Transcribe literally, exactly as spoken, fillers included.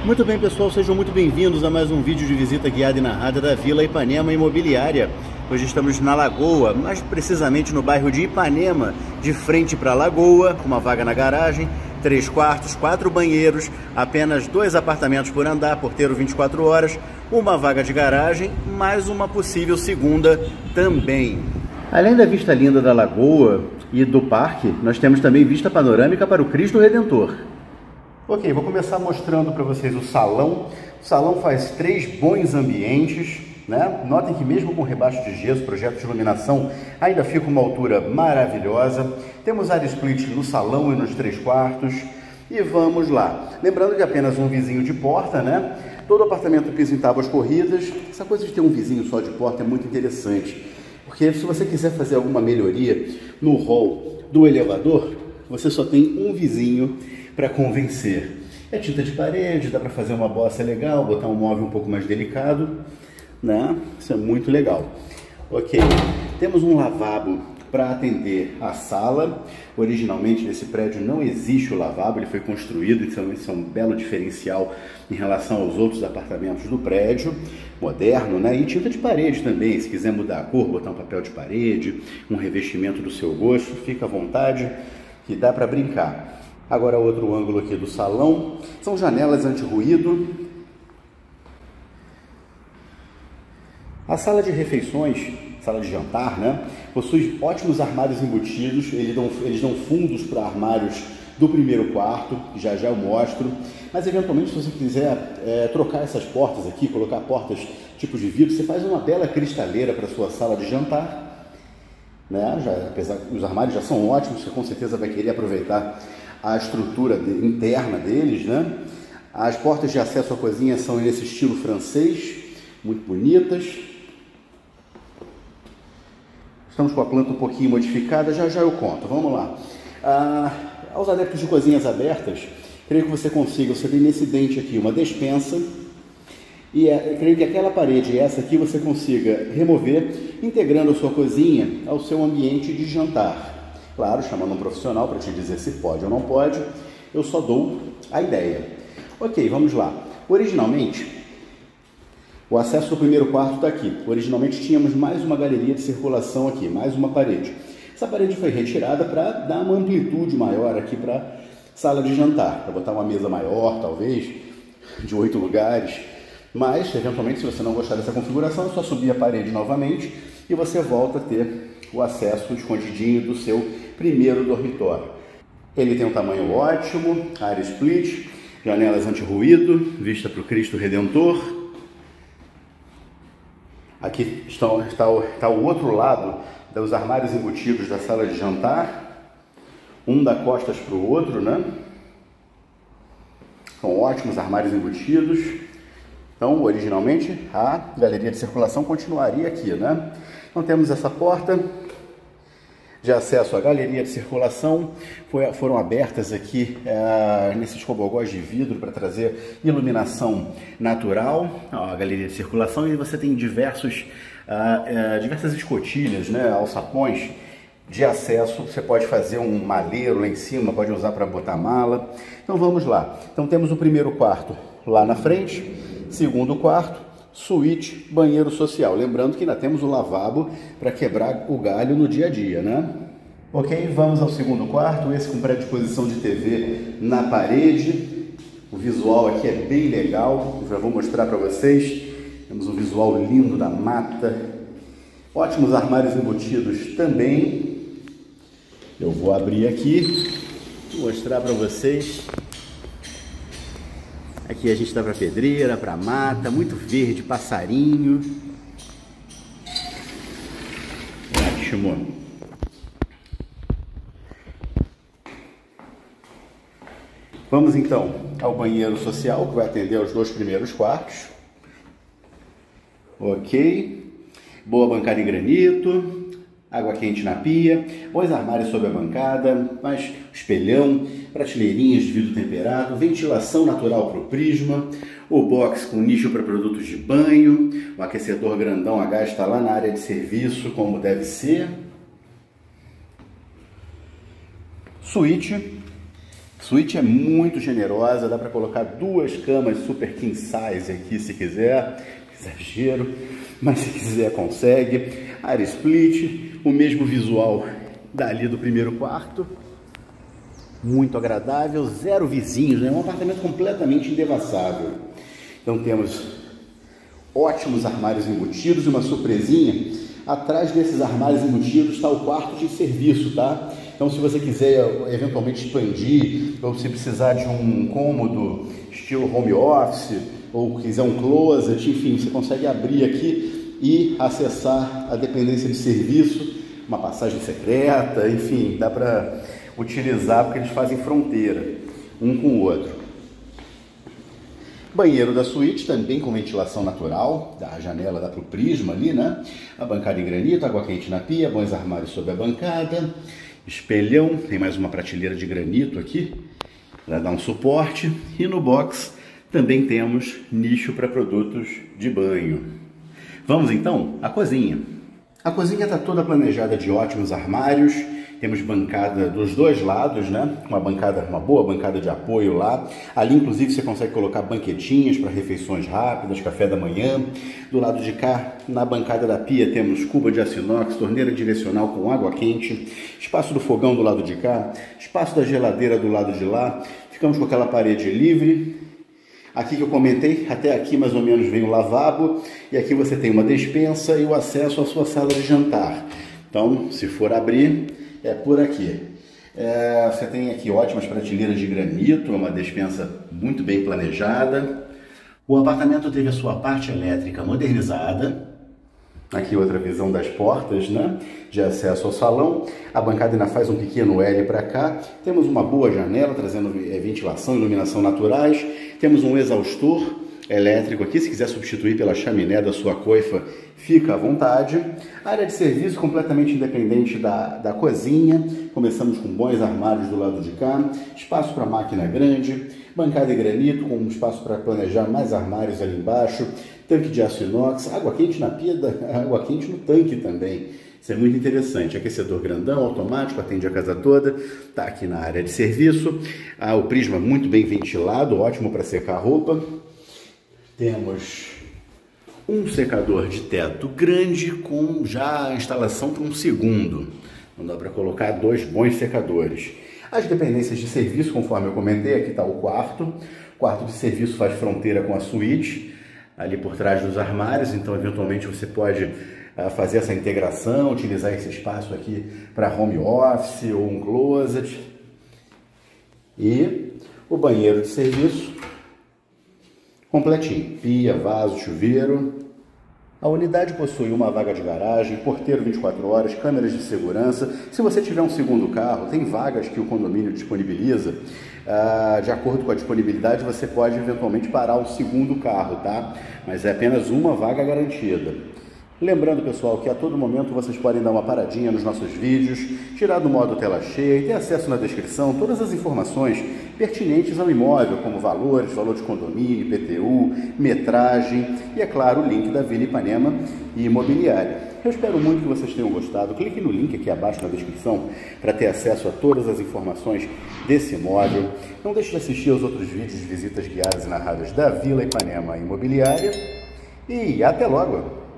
Muito bem, pessoal, sejam muito bem-vindos a mais um vídeo de visita guiada e narrada da Vila Ipanema Imobiliária. Hoje estamos na Lagoa, mais precisamente no bairro de Ipanema, de frente para a Lagoa, com uma vaga na garagem, três quartos, quatro banheiros, apenas dois apartamentos por andar, porteiro vinte e quatro horas, uma vaga de garagem, mais uma possível segunda também. Além da vista linda da Lagoa e do parque, nós temos também vista panorâmica para o Cristo Redentor. Ok, vou começar mostrando para vocês o salão. O salão faz três bons ambientes, né? Notem que mesmo com rebaixo de gesso, projeto de iluminação, ainda fica uma altura maravilhosa. Temos área split no salão e nos três quartos. E vamos lá. Lembrando que apenas um vizinho de porta, né? Todo apartamento piso em tábuas corridas. Essa coisa de ter um vizinho só de porta é muito interessante. Porque se você quiser fazer alguma melhoria no hall do elevador, você só tem um vizinho para convencer. É tinta de parede, dá para fazer uma bossa legal, botar um móvel um pouco mais delicado, né? Isso é muito legal. Ok, temos um lavabo para atender a sala. Originalmente nesse prédio não existe o lavabo, ele foi construído, então isso é um belo diferencial em relação aos outros apartamentos do prédio, moderno, né? E tinta de parede também, se quiser mudar a cor, botar um papel de parede, um revestimento do seu gosto, fica à vontade, que dá para brincar. Agora outro ângulo aqui do salão, são janelas anti-ruído. A sala de refeições, sala de jantar, né, possui ótimos armários embutidos, eles dão, eles dão fundos para armários do primeiro quarto, que já já eu mostro, mas eventualmente se você quiser é, trocar essas portas aqui, colocar portas tipo de vidro, você faz uma bela cristaleira para a sua sala de jantar, né, já, apesar que os armários já são ótimos, você com certeza vai querer aproveitar a estrutura de, interna deles, né? As portas de acesso à cozinha são nesse estilo francês, muito bonitas. Estamos com a planta um pouquinho modificada, já já eu conto, vamos lá. Ah, aos adeptos de cozinhas abertas, creio que você consiga, você tem nesse dente aqui uma despensa, e é, creio que aquela parede e essa aqui você consiga remover, integrando a sua cozinha ao seu ambiente de jantar. Claro, chamando um profissional para te dizer se pode ou não pode, eu só dou a ideia. Ok, vamos lá. Originalmente, o acesso do primeiro quarto está aqui. Originalmente tínhamos mais uma galeria de circulação aqui, mais uma parede. Essa parede foi retirada para dar uma amplitude maior aqui para a sala de jantar, para botar uma mesa maior, talvez, de oito lugares. Mas, eventualmente, se você não gostar dessa configuração, é só subir a parede novamente e você volta a ter o acesso escondidinho do seu primeiro dormitório. Ele tem um tamanho ótimo, área split, janelas anti-ruído, vista para o Cristo Redentor. Aqui está, está, está o outro lado dos armários embutidos da sala de jantar, um dá costas para o outro, né? São ótimos armários embutidos. Então, originalmente, a galeria de circulação continuaria aqui, né? Então, temos essa porta de acesso à galeria de circulação, foi, foram abertas aqui é, nesses cobogós de vidro para trazer iluminação natural, ó, a galeria de circulação, e você tem diversos, é, é, diversas escotilhas, né, alçapões de acesso. Você pode fazer um maleiro lá em cima, pode usar para botar mala. Então vamos lá. Então temos o primeiro quarto lá na frente, segundo quarto, suíte, banheiro social. Lembrando que ainda temos o lavabo para quebrar o galho no dia a dia, né? Ok, vamos ao segundo quarto, esse com predisposição de T V na parede. O visual aqui é bem legal, eu já vou mostrar para vocês. Temos um visual lindo da mata. Ótimos armários embutidos também. Eu vou abrir aqui, mostrar para vocês. Aqui a gente dá para pedreira, para mata, muito verde, passarinho. Ótimo. Vamos então ao banheiro social, que vai atender aos dois primeiros quartos. Ok. Boa bancada em granito. Água quente na pia, bons armários sob a bancada, mais espelhão, prateleirinhas de vidro temperado, ventilação natural para o prisma, o box com nicho para produtos de banho, o aquecedor grandão a gás está lá na área de serviço, como deve ser. Suíte, A suíte é muito generosa, dá para colocar duas camas super king size aqui se quiser, exagero, mas se quiser consegue. Área split, o mesmo visual dali do primeiro quarto, muito agradável, zero vizinhos, né? Um apartamento completamente indevassável. Então temos ótimos armários embutidos e uma surpresinha, atrás desses armários embutidos está o quarto de serviço, tá? Então, se você quiser eventualmente expandir, ou se precisar de um cômodo estilo home office, ou quiser um closet, enfim, você consegue abrir aqui e acessar a dependência de serviço, uma passagem secreta, enfim, dá para utilizar porque eles fazem fronteira um com o outro. Banheiro da suíte, também com ventilação natural, a janela dá para o prisma ali, né? A bancada em granito, água quente na pia, bons armários sob a bancada. Espelhão, tem mais uma prateleira de granito aqui para dar um suporte, e no box também temos nicho para produtos de banho. Vamos então à cozinha. A cozinha está toda planejada de ótimos armários, temos bancada dos dois lados, né? Uma bancada, uma boa bancada de apoio lá. Ali, inclusive, você consegue colocar banquetinhas para refeições rápidas, café da manhã. Do lado de cá, na bancada da pia, temos cuba de aço inox, torneira direcional com água quente, espaço do fogão do lado de cá, espaço da geladeira do lado de lá. Ficamos com aquela parede livre. Aqui que eu comentei, até aqui mais ou menos vem o lavabo, e aqui você tem uma despensa e o acesso à sua sala de jantar. Então, se for abrir, é por aqui. É, você tem aqui ótimas prateleiras de granito, uma despensa muito bem planejada. O apartamento teve a sua parte elétrica modernizada. Aqui outra visão das portas, né, de acesso ao salão. A bancada ainda faz um pequeno L para cá. Temos uma boa janela trazendo ventilação e iluminação naturais. Temos um exaustor elétrico aqui, se quiser substituir pela chaminé da sua coifa, fica à vontade. Área de serviço completamente independente da, da cozinha. Começamos com bons armários do lado de cá, espaço para máquina grande, bancada em granito com espaço para planejar mais armários ali embaixo, tanque de aço inox, água quente na pia, água quente no tanque também. Isso é muito interessante. Aquecedor grandão, automático, atende a casa toda. Está aqui na área de serviço. Ah, o prisma muito bem ventilado, ótimo para secar a roupa. Temos um secador de teto grande com já a instalação para um segundo. Não dá para colocar dois bons secadores. As dependências de serviço, conforme eu comentei, aqui está o quarto. O quarto de serviço faz fronteira com a suíte, ali por trás dos armários, então eventualmente você pode uh, fazer essa integração, utilizar esse espaço aqui para home office ou um closet. E o banheiro de serviço completinho, pia, vaso, chuveiro. A unidade possui uma vaga de garagem, porteiro vinte e quatro horas, câmeras de segurança. Se você tiver um segundo carro, tem vagas que o condomínio disponibiliza. Ah, de acordo com a disponibilidade, você pode eventualmente parar o segundo carro, tá? Mas é apenas uma vaga garantida. Lembrando, pessoal, que a todo momento vocês podem dar uma paradinha nos nossos vídeos, tirar do modo tela cheia e ter acesso na descrição todas as informações pertinentes ao imóvel, como valores, valor de condomínio, I P T U, metragem e, é claro, o link da Vila Ipanema e Imobiliária. Eu espero muito que vocês tenham gostado. Clique no link aqui abaixo na descrição para ter acesso a todas as informações desse imóvel. Não deixe de assistir aos outros vídeos de visitas guiadas e narradas da Vila Ipanema Imobiliária. E até logo!